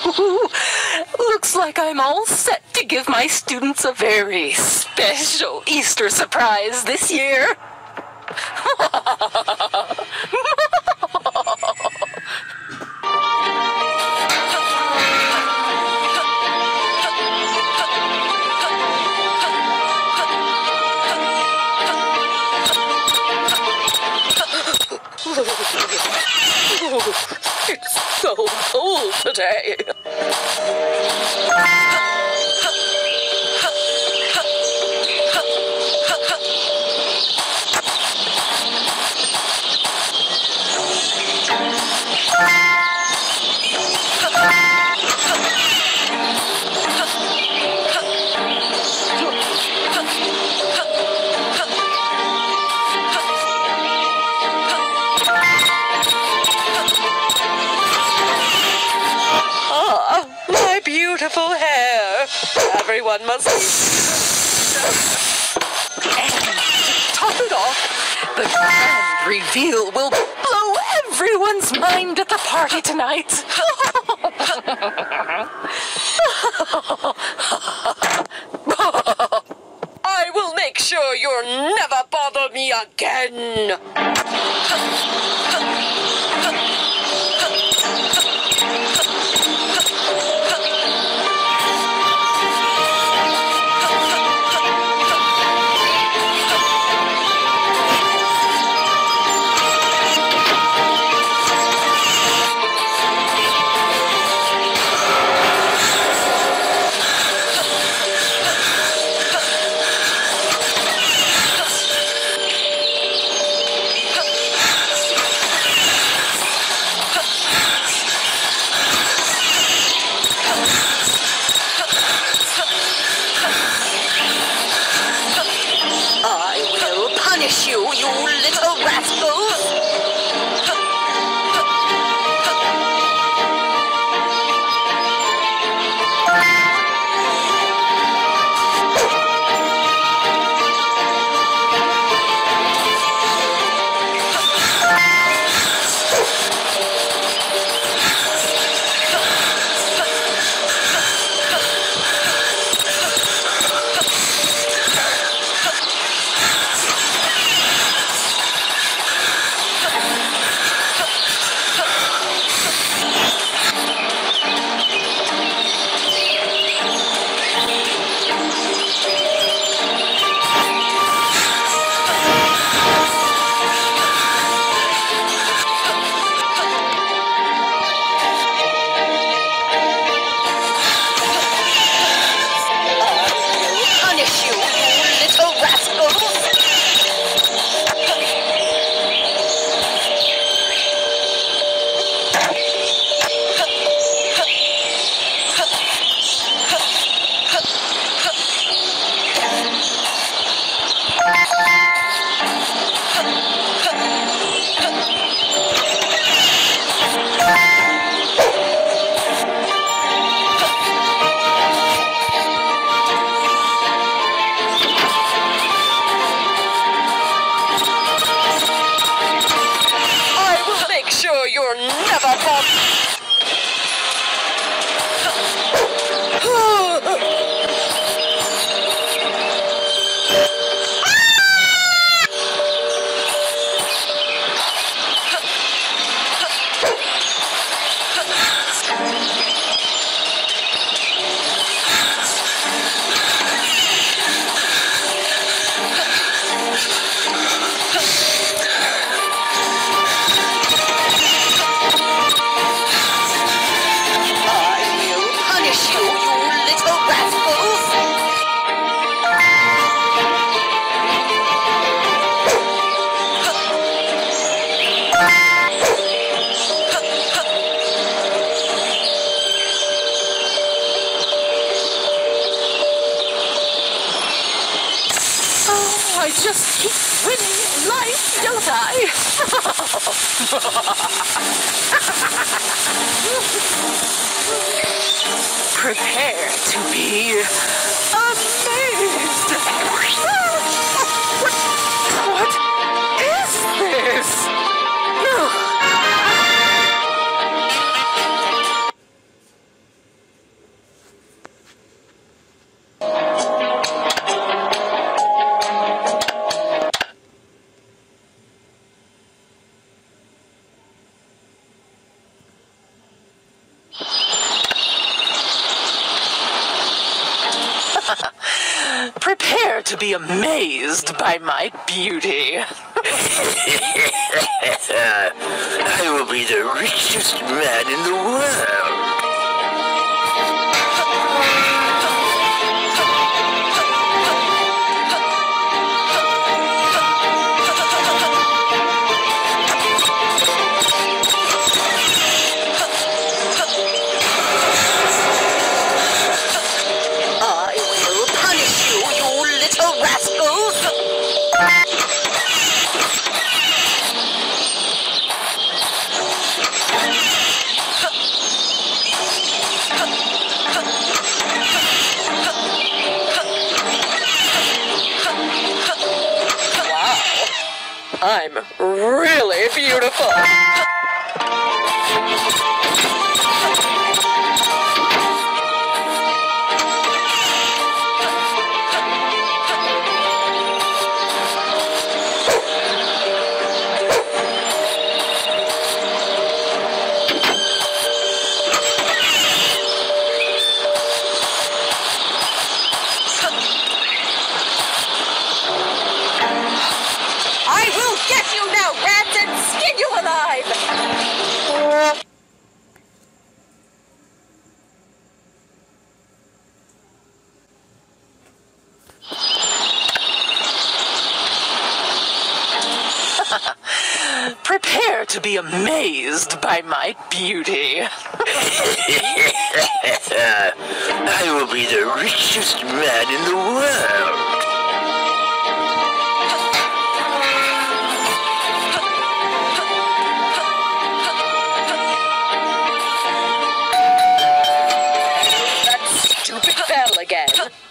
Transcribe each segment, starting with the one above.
Looks like I'm all set to give my students a very special Easter surprise this year. It's so cold today. My beautiful hair. Everyone must... And to top it off, the grand reveal will blow everyone's mind at the party tonight. I will make sure you'll never bother me again. You little rascals! You're never I just keep winning in life, don't I? Prepare to be amazed. What is this? Prepare to be amazed by my beauty. I will be the richest man in the world. I'm really beautiful. I will get you now, rats, and skin you alive! Prepare to be amazed by my beauty. I will be the richest man in the world. Stupid bell again.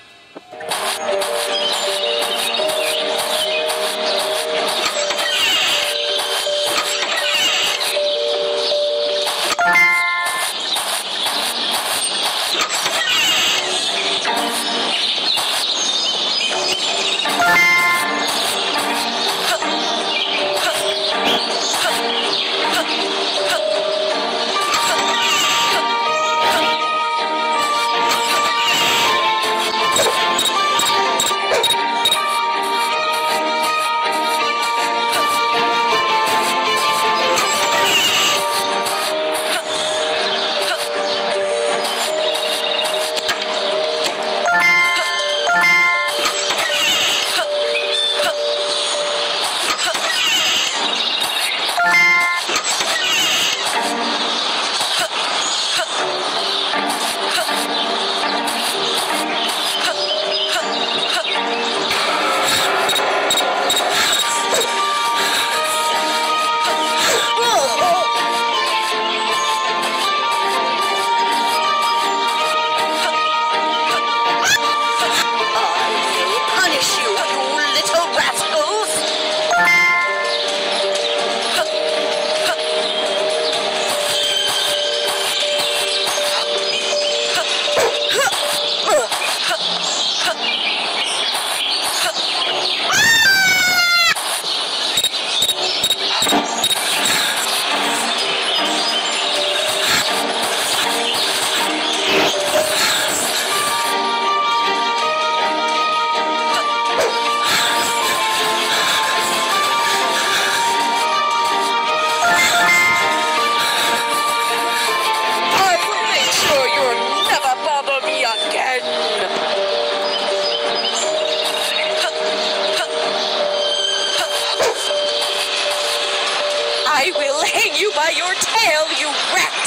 I will hang you by your tail, you rat!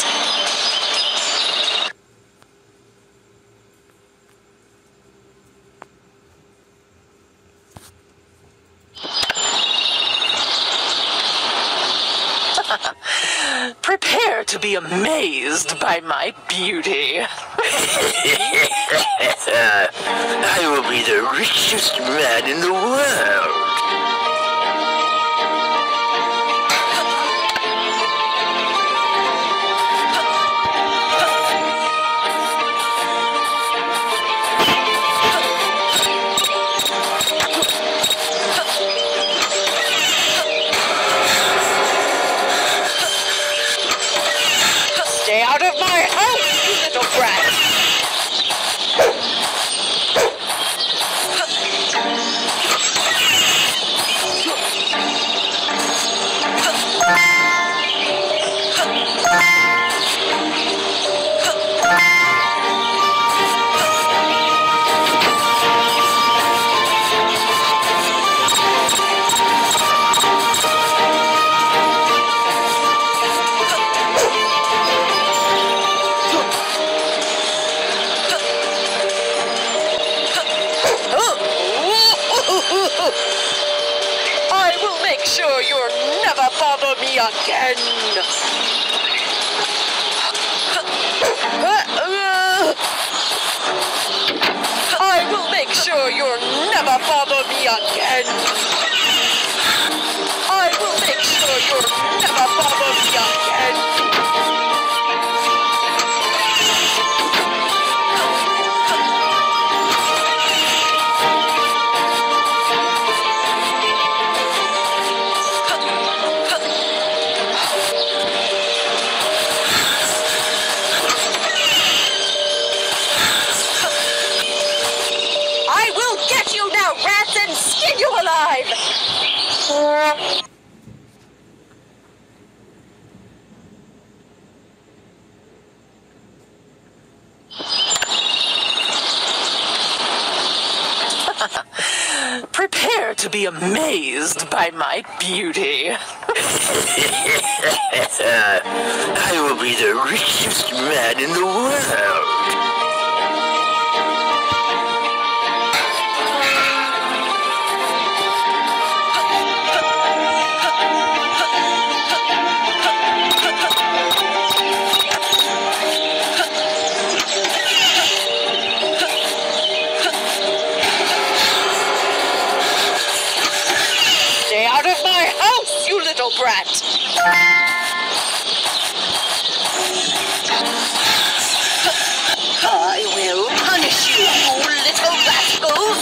Prepare to be amazed by my beauty. I will be the richest man in the world. Stay out of my house, you little brat! sure you'll never bother me again. I will make sure you'll never bother me again. I will make sure you'll never bother me again. I will get you now, rats, and skin you alive! Prepare to be amazed by my beauty. I will be the richest man in the world. Stay out of my house, you little brat! I will punish you, you little rascals!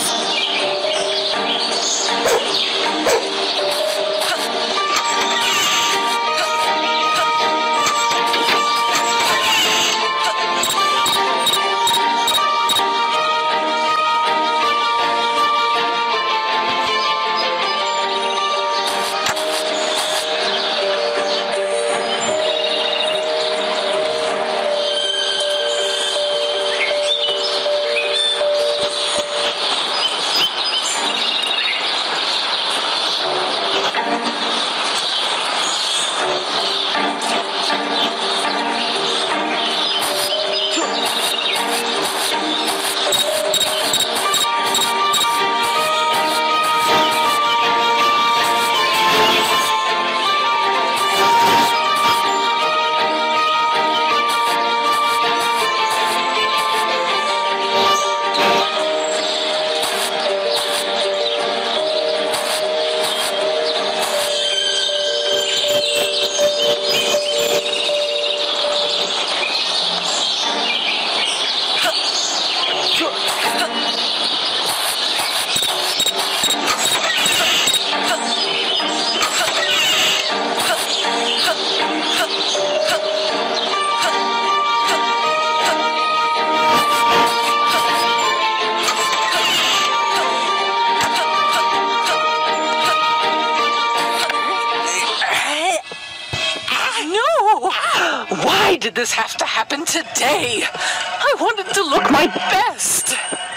Why did this have to happen today? I wanted to look my best.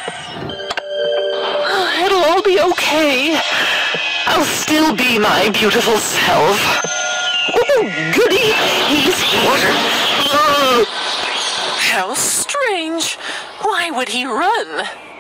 It'll all be okay. I'll still be my beautiful self. Oh, goody, he's here. How strange. Why would he run?